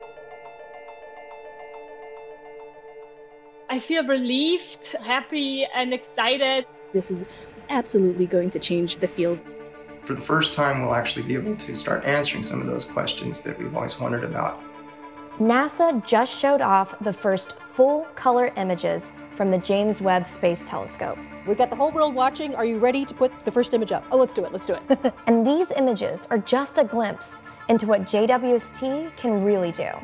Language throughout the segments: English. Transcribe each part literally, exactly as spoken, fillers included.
I feel relieved, happy, and excited. This is absolutely going to change the field. For the first time, we'll actually be able to start answering some of those questions that we've always wondered about. NASA just showed off the first full-color images from the James Webb Space Telescope. We've got the whole world watching. Are you ready to put the first image up? Oh, let's do it, let's do it. And these images are just a glimpse into what J W S T can really do.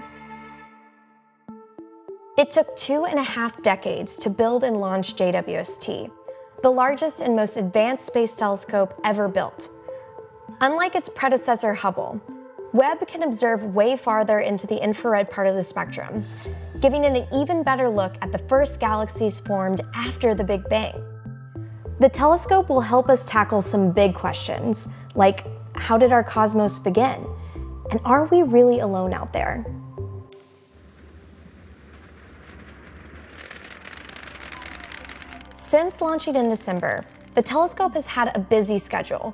It took two and a half decades to build and launch J W S T, the largest and most advanced space telescope ever built. Unlike its predecessor Hubble, Webb can observe way farther into the infrared part of the spectrum, giving it an even better look at the first galaxies formed after the Big Bang. The telescope will help us tackle some big questions, like how did our cosmos begin? And are we really alone out there? Since launching in December, the telescope has had a busy schedule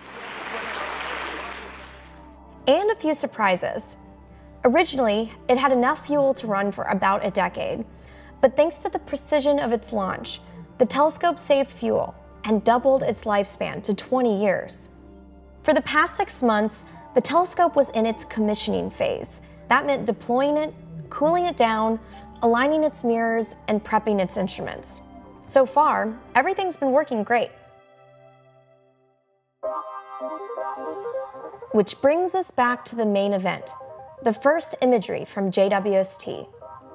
and a few surprises. Originally, it had enough fuel to run for about a decade, but thanks to the precision of its launch, the telescope saved fuel and doubled its lifespan to twenty years. For the past six months, the telescope was in its commissioning phase. That meant deploying it, cooling it down, aligning its mirrors, and prepping its instruments. So far, everything's been working great. Which brings us back to the main event, the first imagery from J W S T.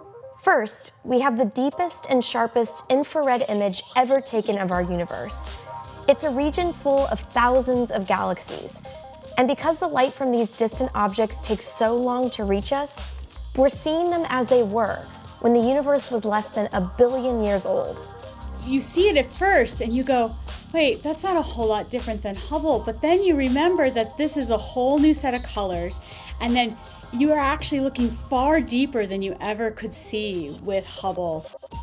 First, we have the deepest and sharpest infrared image ever taken of our universe. It's a region full of thousands of galaxies. And because the light from these distant objects takes so long to reach us, we're seeing them as they were when the universe was less than a billion years old. You see it at first and you go, wait, that's not a whole lot different than Hubble. But then you remember that this is a whole new set of colors. And then you are actually looking far deeper than you ever could see with Hubble.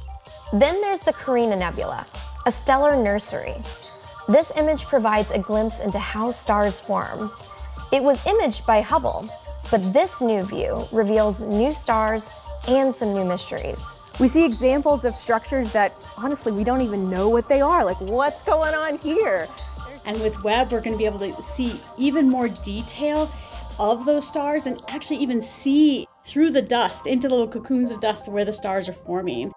Then there's the Carina Nebula, a stellar nursery. This image provides a glimpse into how stars form. It was imaged by Hubble, but this new view reveals new stars and some new mysteries. We see examples of structures that, honestly, we don't even know what they are. Like, what's going on here? And with Webb, we're going to be able to see even more detail of those stars and actually even see through the dust, into the little cocoons of dust where the stars are forming.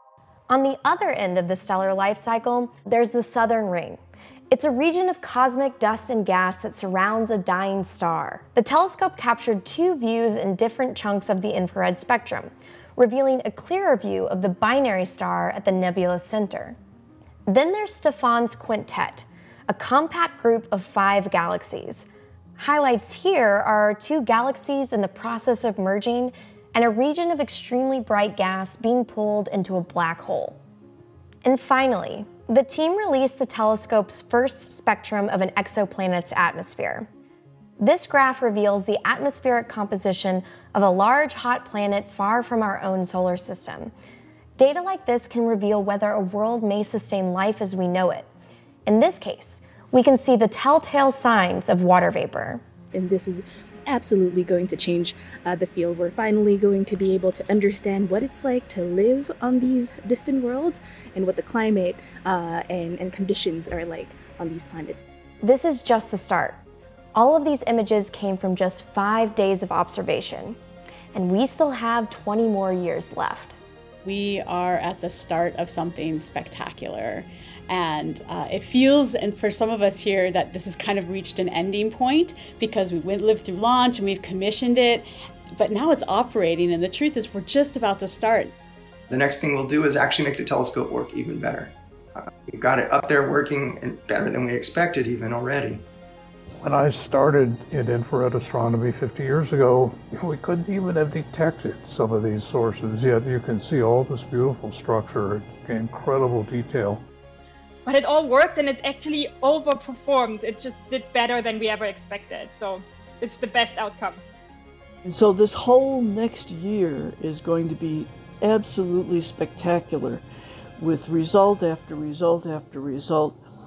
On the other end of the stellar life cycle, there's the southern ring. It's a region of cosmic dust and gas that surrounds a dying star. The telescope captured two views in different chunks of the infrared spectrum, revealing a clearer view of the binary star at the nebula's center. Then there's Stephan's Quintet, a compact group of five galaxies. Highlights here are two galaxies in the process of merging and a region of extremely bright gas being pulled into a black hole. And finally, the team released the telescope's first spectrum of an exoplanet's atmosphere. This graph reveals the atmospheric composition of a large hot planet far from our own solar system. Data like this can reveal whether a world may sustain life as we know it. In this case, we can see the telltale signs of water vapor. And this is absolutely going to change uh, the field. We're finally going to be able to understand what it's like to live on these distant worlds and what the climate uh, and, and conditions are like on these planets. This is just the start. All of these images came from just five days of observation, and we still have twenty more years left. We are at the start of something spectacular. And uh, it feels, and for some of us here, that this has kind of reached an ending point because we went, lived through launch and we've commissioned it, but now it's operating, and the truth is we're just about to start. The next thing we'll do is actually make the telescope work even better. Uh, we've got it up there working and better than we expected even already. When I started in infrared astronomy fifty years ago, we couldn't even have detected some of these sources, yet you can see all this beautiful structure, incredible detail. But it all worked, and it actually overperformed. It just did better than we ever expected. So it's the best outcome. And so this whole next year is going to be absolutely spectacular, with result after result after result.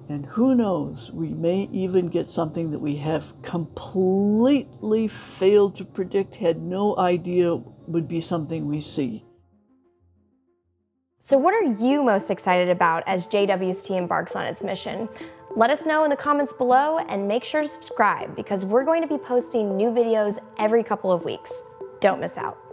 And who knows, we may even get something that we have completely failed to predict, had no idea would be something we see. So what are you most excited about as J W S T embarks on its mission? Let us know in the comments below, and make sure to subscribe because we're going to be posting new videos every couple of weeks. Don't miss out.